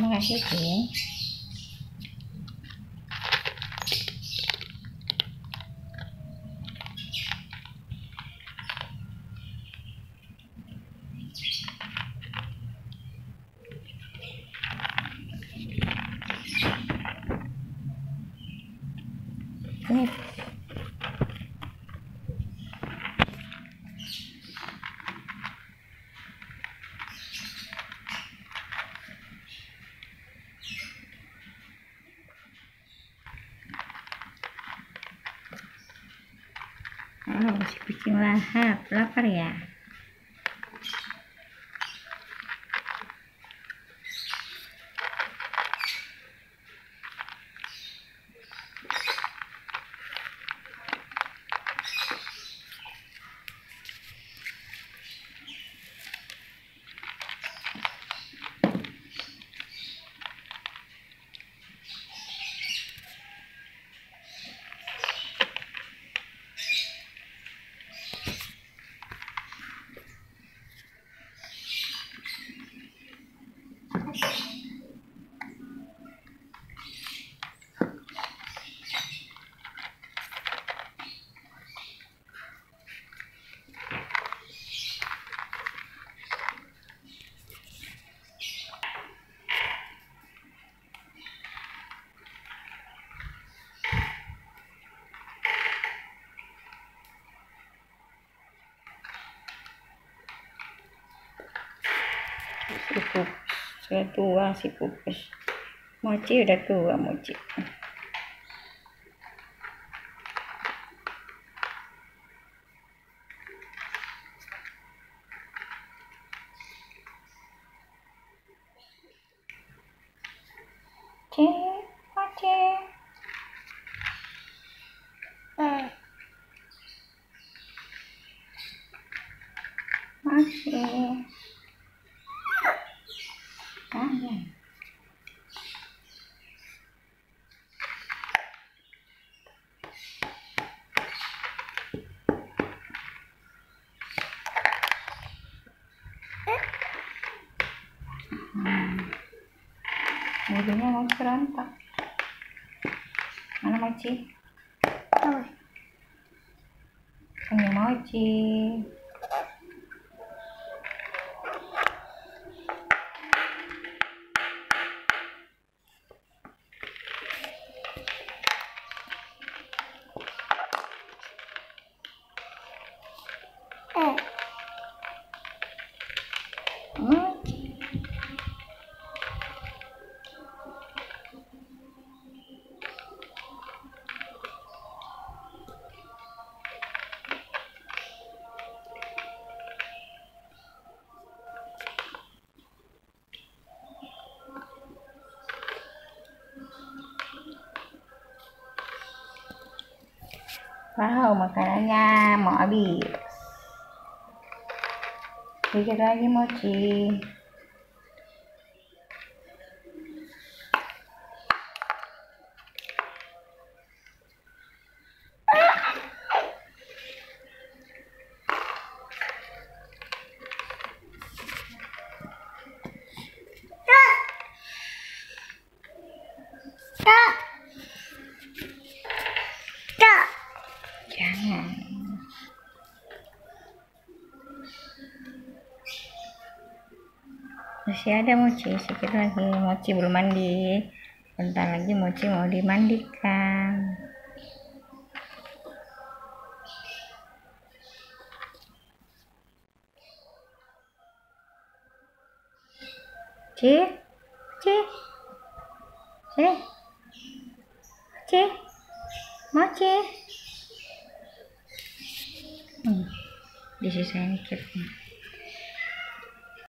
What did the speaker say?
Terima kasih, Cing. Ini si kucing lahap, lapar ya. Si Pupus sudah tua, si Pupus. Mochi udah tua, Mochi. Mochi. Mochi. Mobilnya mau berontak. Mana Mochi? Ini Mochi. Wow, makanannya mau habis. Dikit lagi Mochi. Jangan. Masih ada Mochi, sedikit lagi. Mochi belum mandi. Bentar lagi Mochi mau dimandikan. Mochi, disisain dikit.